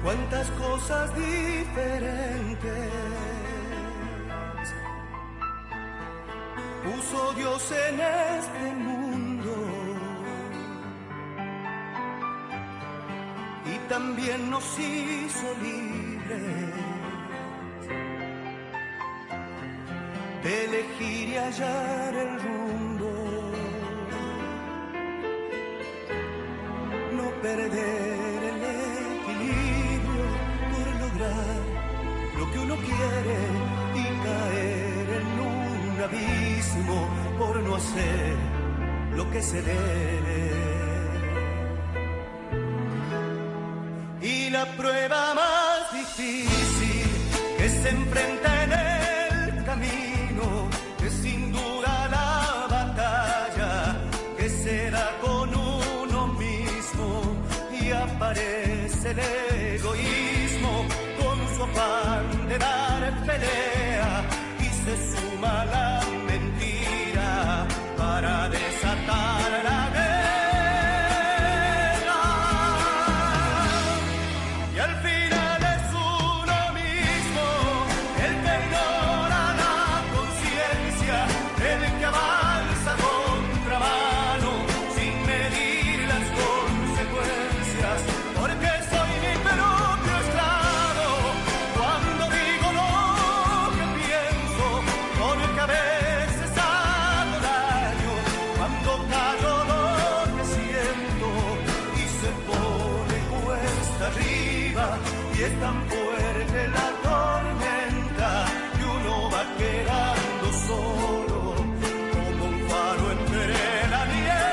cuántas cosas diferentes puso Dios en este mundo, y también nos hizo libres de elegir y hallar el rumbo, no perder el equilibrio por lograr lo que uno quiere y caer en un abismo por no hacer lo que se debe. Y la prueba más difícil que se enfrenta en el camino es sin duda la batalla que se da con uno mismo, y aparece el egoísmo con su afán de dar pelea, y se suma la mentira para desatar la guerra. Y al final es uno mismo el que ignora la conciencia, el que avanza a contramano sin medir las consecuencias, porque soy mi propio esclavo cuando digo lo que pienso, porque a veces hago daño cuando callo lo que siento, y se pone cuesta arriba y es tan fuerte la tormenta que uno va quedando solo como un faro entre la niebla.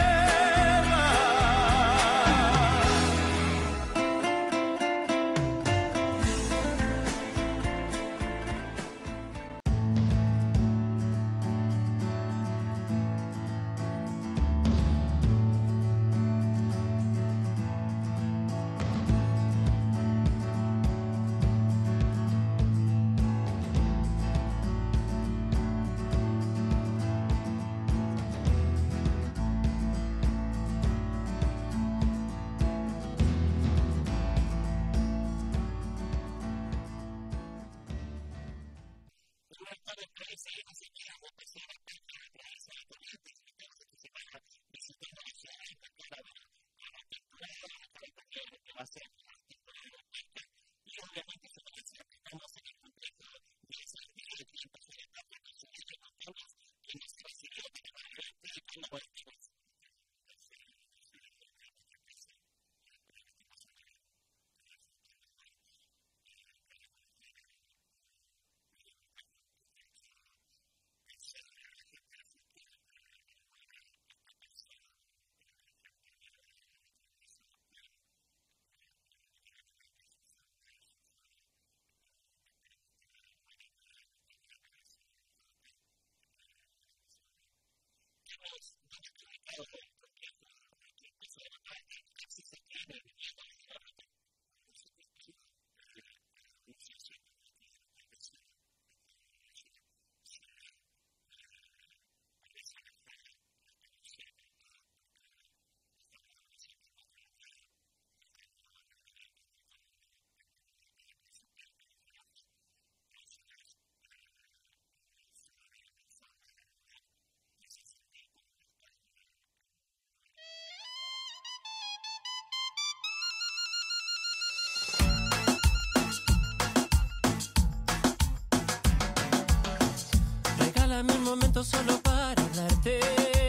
Regálame un momento solo para hablarte.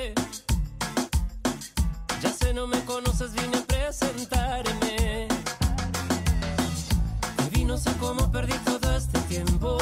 Ya sé, no me conoces, vine a presentarme. Y vi, no sé cómo perdí todo este tiempo.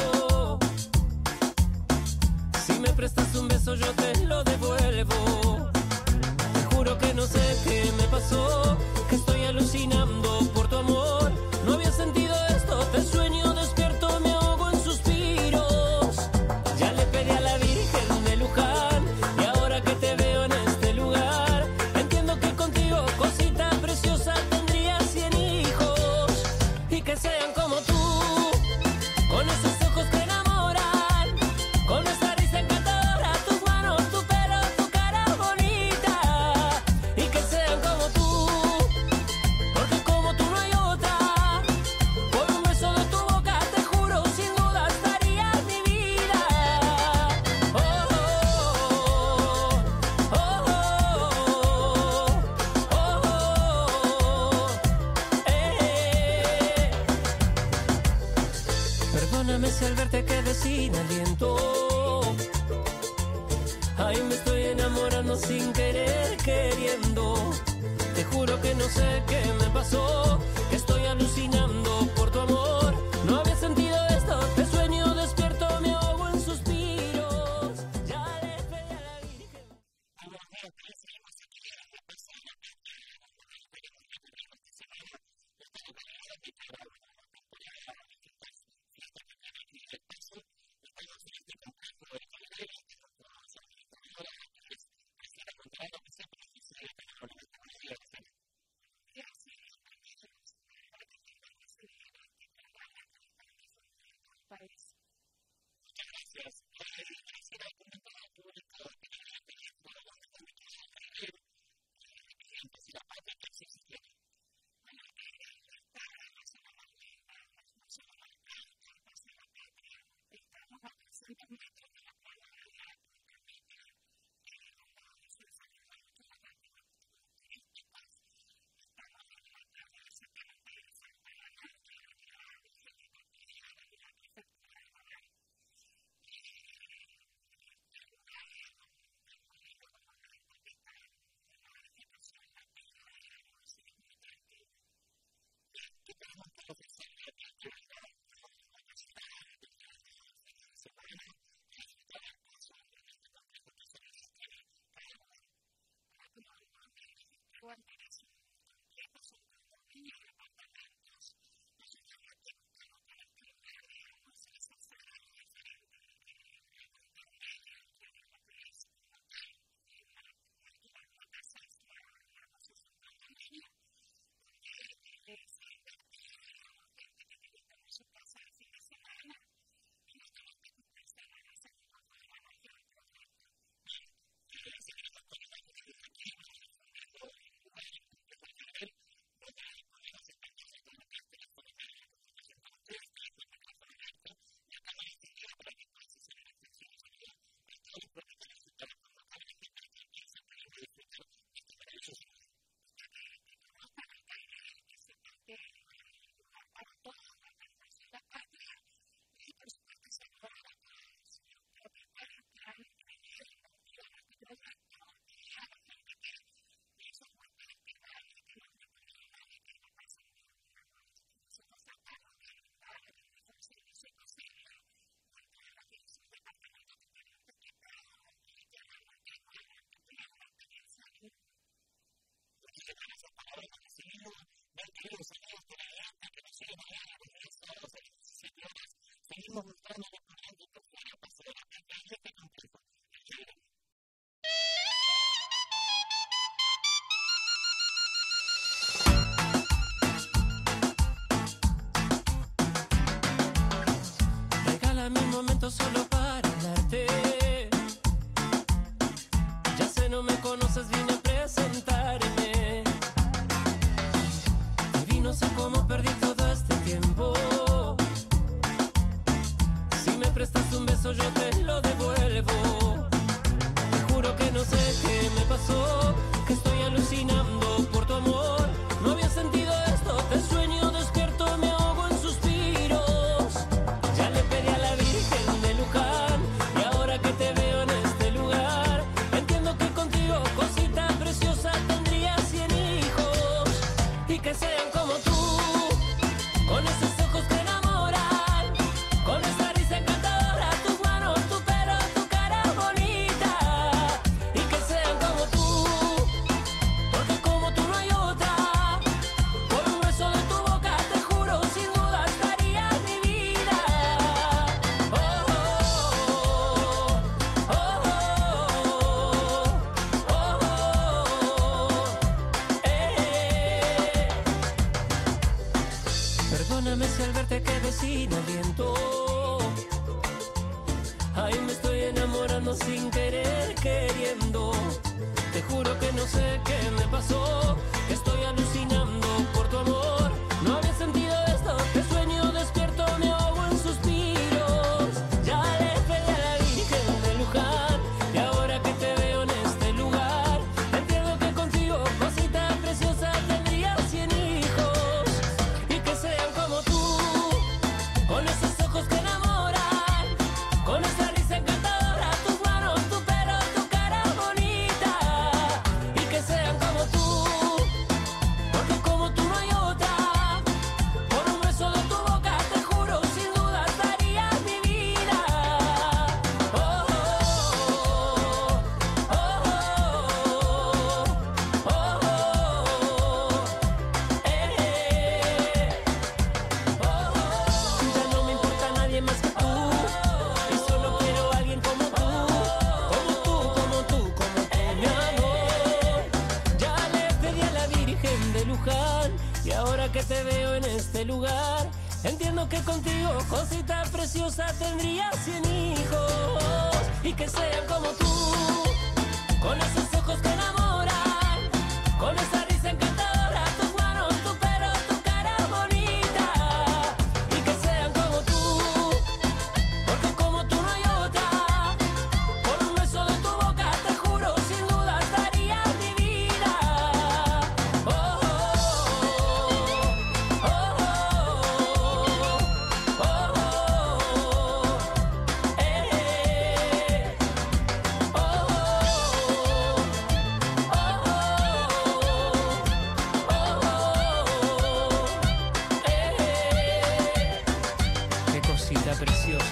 Si me prestas un beso yo te lo devuelvo. Te juro que no sé qué me pasó, que estoy alucinando por tu amor. No había sentido esto, te sueño despierto, me ahogo en suspiros. Ya le pedí a la Virgen de Luján, y ahora que te veo en este lugar, entiendo que contigo, cosita preciosa, tendría 100 hijos. Y que sean como tú, con esos ojos que enamoran, con esa risa encantadora, tus manos, Regálame un momento solo para hablarte. Ya sé, no me conoces, vine a presentarme. Y no sé cómo perdí todo este tiempo. Si me prestas un beso yo te lo devuelvo. Te juro que no sé qué me pasó, que estoy alucinando por tu amor. No había sentido esto, te sueño despierto, me ahogo en suspiros. Ya le pedí a la Virgen de Luján y ahora que te veo en este lugar, entiendo que contigo, cosita preciosa, tendría 100 hijos. Y que sean como tú, con esos ojos que enamoran, con esa risa encantadora, tus manos, tu pelo, tu cara bonita. Y que sean como tú, porque como tú no hay otra. Por un beso de tu boca, te juro, sin duda daría mi vida. Oh, oh, oh, Perdóname si al verte quedé sin aliento. Ay, me estoy enamorando sin querer, queriendo. Te juro que no sé qué me pasó, que estoy alucinando por tu amor. No había sentido esto, que sueño despierto, me ahogo en suspiros. Ya le pedí a la Virgen de Luján y ahora que te veo en este lugar, entiendo que contigo, cosita preciosa, tendría 100 hijos. Y que sean como tú, con esos ojos que enamoran, con esa risa encantadora, tus manos, tu pelo, tu cara bonita. Y que sean como tú, porque como tú no hay otra. Por un beso de tu boca, te juro, sin duda daría mi vida. Oh, oh, oh, oh, Ya no me importa nadie más que tú, y solo quiero a alguien como tú, mi amor. Ya le pedí a la Virgen de Luján y ahora que te veo en este lugar, entiendo que contigo, cosita preciosa, tendría 100 hijos. y que sean como tú, con esos ojos que enamoran, con esa risa encantadora, tus manos, tu pelo, tu cara bonita, y que sean como tú, porque como tú no hay otra, con un beso de tu boca te juro sin duda daría mi vida. Oh, oh, oh, oh, oh, qué cosita preciosa.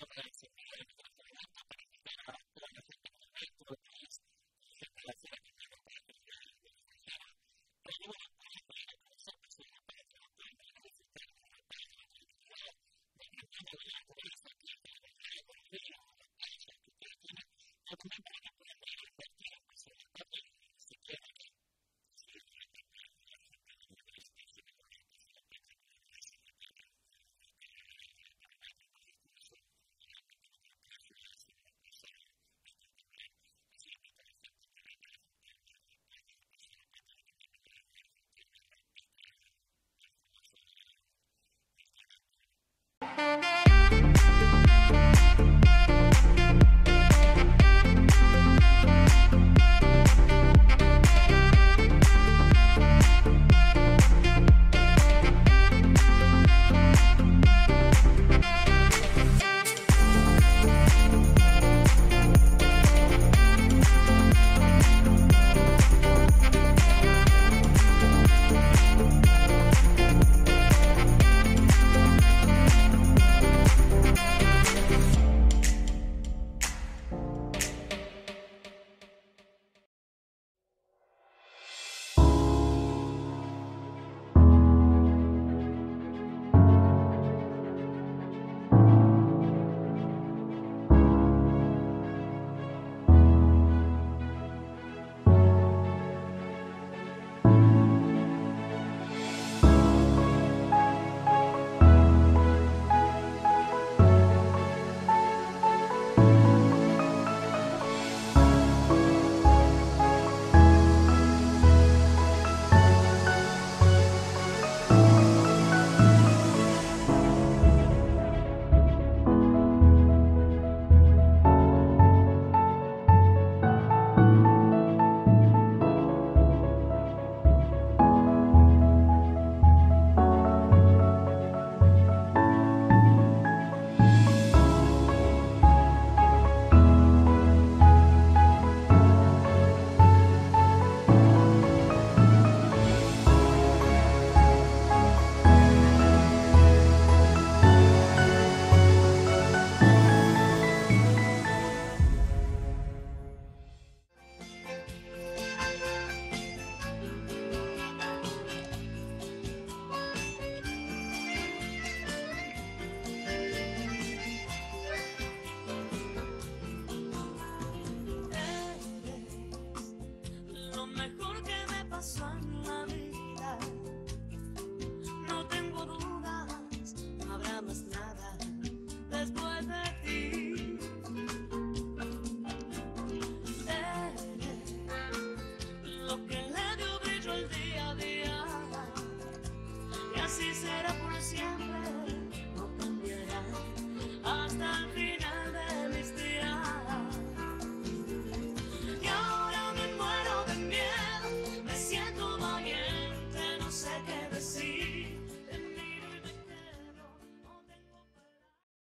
Thank you.